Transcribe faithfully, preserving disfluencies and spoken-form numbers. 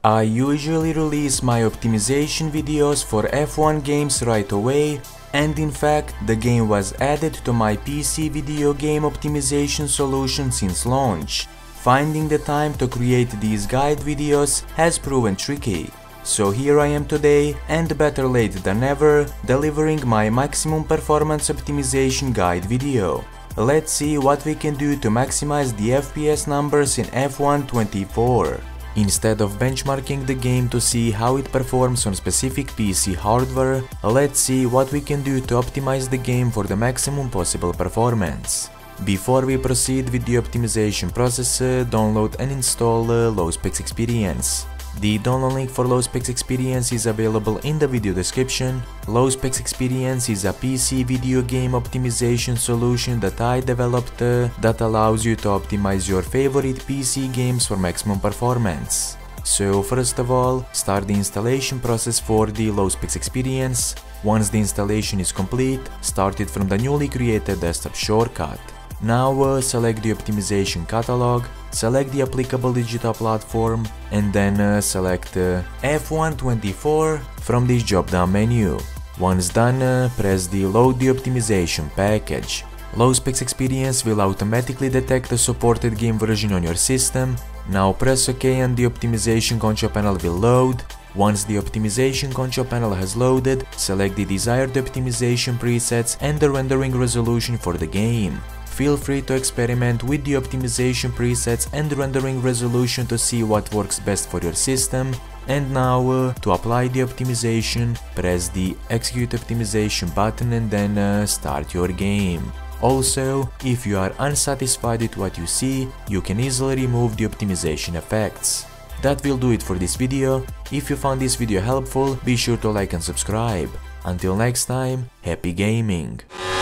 I usually release my optimization videos for F one games right away, and in fact the game was added to my P C video game optimization solution since launch. Finding the time to create these guide videos has proven tricky. So here I am today, and better late than never, delivering my maximum performance optimization guide video. Let's see what we can do to maximize the F P S numbers in F one twenty-four. Instead of benchmarking the game to see how it performs on specific P C hardware, let's see what we can do to optimize the game for the maximum possible performance. Before we proceed with the optimization process, uh, download and install uh, LowSpecs Experience. The download link for LowSpecs Experience is available in the video description. LowSpecs Experience is a P C video game optimization solution that I developed uh, that allows you to optimize your favorite P C games for maximum performance. So first of all, start the installation process for the LowSpecs Experience. Once the installation is complete, start it from the newly created desktop shortcut. Now uh, select the optimization catalog, select the applicable digital platform, and then uh, select uh, F one twenty-four from this drop-down menu. Once done, uh, press the Load the optimization package. LowSpecs Experience will automatically detect the supported game version on your system. Now press OK and the optimization control panel will load. Once the optimization control panel has loaded, select the desired optimization presets and the rendering resolution for the game. Feel free to experiment with the optimization presets and rendering resolution to see what works best for your system. And now, uh, to apply the optimization, press the Execute Optimization button and then uh, start your game. Also, if you are unsatisfied with what you see, you can easily remove the optimization effects. That will do it for this video. If you found this video helpful, be sure to like and subscribe. Until next time, happy gaming!